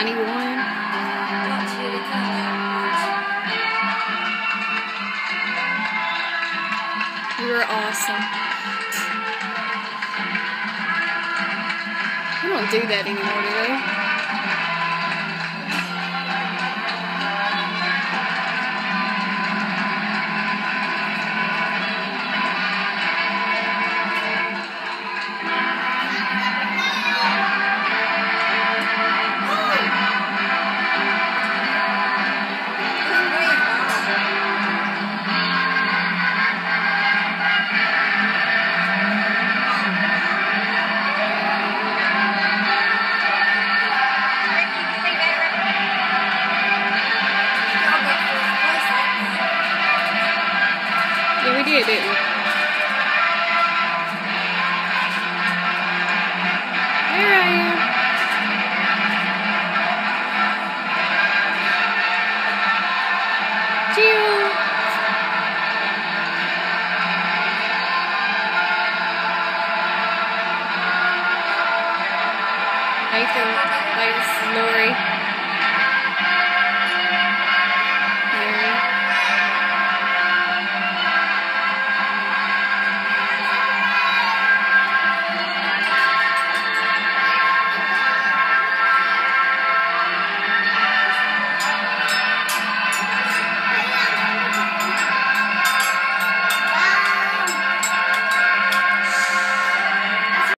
91. You were awesome. I don't do that anymore, do they? Yeah, we did, didn't we? There I am. Jill. Nathan, Lori.